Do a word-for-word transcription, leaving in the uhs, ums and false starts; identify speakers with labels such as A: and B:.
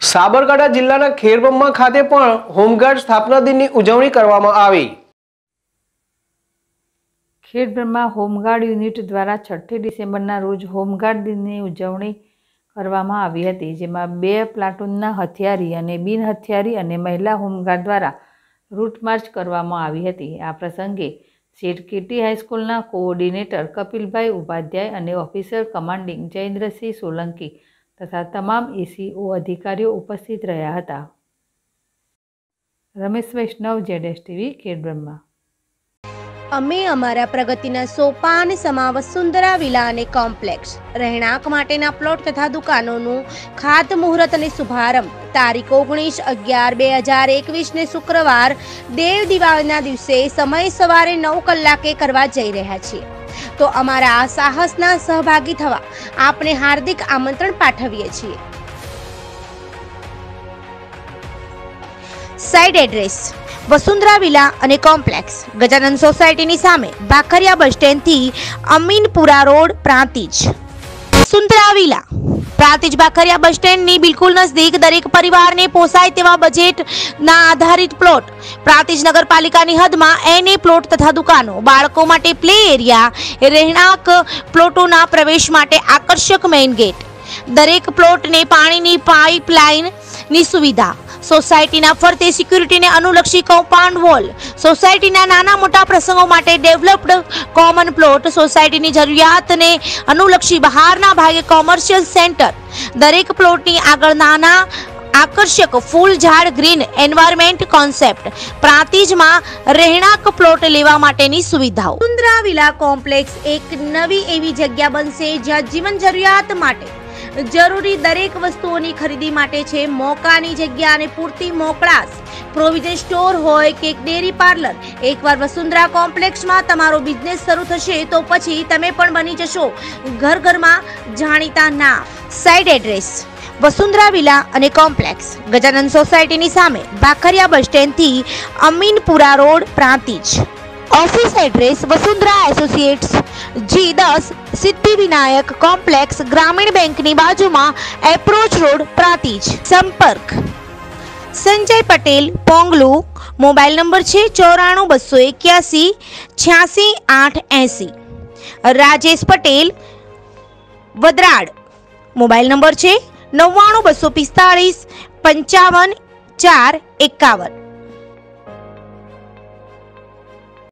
A: સાબરકાંઠા જિલ્લાના ખેડબ્રહ્મા ખાતે પણ હોમગાર્ડ સ્થાપના દિનની ઉજવણી કરવામાં આવી।
B: ખેડબ્રહ્મા હોમગાર્ડ યુનિટ દ્વારા છઠ્ઠી ડિસેમ્બરના રોજ હોમગાર્ડ દિનની ઉજવણી કરવામાં આવી હતી, જેમાં બે પ્લાટૂનના હથિયારી અને બિન હથિયારી અને મહિલા હોમગાર્ડ દ્વારા રૂટ માર્ચ કરવામાં આવી હતી। આ પ્રસંગે શેઠ કીર્તિ હાઈસ્કૂલના કોઓર્ડિનેટર કપિલભાઈ ઉપાધ્યાય અને ઓફિસર કમાન્ડિંગ જયેન્દ્રસિંહ સોલંકી તથા તમામ એસીઓ અધિકારીઓ ઉપસ્થિત રહ્યા હતા। રમેશ વૈષ્ણવ, જેડેશ ટીવી, ખેડબ્રહ્મા।
C: અમે અમારા પ્રગતિના સોપાન સમા વસુંધરા વિલા અને કોમ્પ્લેક્સ રહેણાંક માટેના પ્લોટ તથા દુકાનોનું ખાતમુહૂર્ત અને શુભારંભ તારીખ ઓગણીસ અગિયાર બે હજાર એકવીસ ને શુક્રવાર દેવ દિવાળીના દિવસે સમય સવારે નવ કલાકે કરવા જઈ રહ્યા છીએ, તો અમારા આ સાહસના સહભાગી થવા આપને હાર્દિક આમંત્રણ પાઠવીએ છીએ। સાઇટ એડ્રેસ વસુંધરા વિલા અને કોમ્પ્લેક્સ, ગજાનંદ સોસાયટીની સામે, ભાખરિયા બસ સ્ટેન્ડથી Aminpura road, Prantij. Vasundhara Villa Prantij Bhakhariya bus સ્ટેન્ડની બિલકુલ નજદીક દરેક પરિવારને પોસાય તેવા બજેટના આધારિત પ્લોટ, પ્રાંતિજ નગરપાલિકાની હદમાં એનએ પ્લોટ તથા દુકાનો, બાળકો માટે પ્લે એરિયા, રહેણાંક પ્લોટોના પ્રવેશ માટે આકર્ષક મેઇન ગેટ, દરેક પ્લોટને પાણીની પાઇપલાઇનની સુવિધા, સોસાયટીના ફરતે સિક્યુરિટીને અનુલક્ષી કમ્પાઉન્ડ વોલ, સોસાયટીના નાના મોટા પ્રસંગો માટે ડેવલપ્ડ કોમન પ્લોટ, સોસાયટીની જરૂરિયાતને અનુલક્ષી બહારના ભાગે કોમર્શિયલ સેન્ટર, દરેક પ્લોટની આગળ નાના આકર્ષક ફૂલ ઝાડ ગ્રીન એન્વાયરમેન્ટ કોન્સેપ્ટ, પ્રાંતિજમાં રહેણાંક પ્લોટ લેવા માટેની સુવિધાઓ। વસુંધરા વિલા કોમ્પ્લેક્સ એક નવી એવી જગ્યા બનશે જ્યાં જીવન જરૂરિયાત માટે જરૂરી દરેક વસ્તુઓની ખરીદી માટે છે મોકાની જગ્યા અને પૂરતી મોકળાશ, પ્રોવિઝન સ્ટોર હોય કે ડેરી પાર્લર। એકવાર વસુંધરા કોમ્પ્લેક્સમાં તમારો બિઝનેસ શરૂ થશે તો પછી તમે પણ બની જશો ઘર ઘરમાં જાણીતા નામ। સાઇટ એડ્રેસ વસુંધરા વિલા અને કોમ્પ્લેક્સ, ગજાનંદ સોસાયટીની સામે, ભાખરિયા બસ સ્ટેન્ડથી Aminpura road, Prantij. Office address Vasundhara Associates, G દસ, સિદ્ધિવિનાયક કોમ્પ્લેક્સ, ગ્રામીણ બેંકની બાજુમાં, એપ્રોચ રોડ, પ્રાંતિજ। સંપર્ક સંજય પટેલ, પોંગલુ, મોબાઈલ નંબર છે ચોરાણું બસો એક્યાસી છ્યાસી આઠ એસી। રાજેશ પટેલ, વદરાડ, મોબાઈલ નંબર છે નવ્વાણું બસો પિસ્તાળીસ પંચાવન ચાર એકાવન।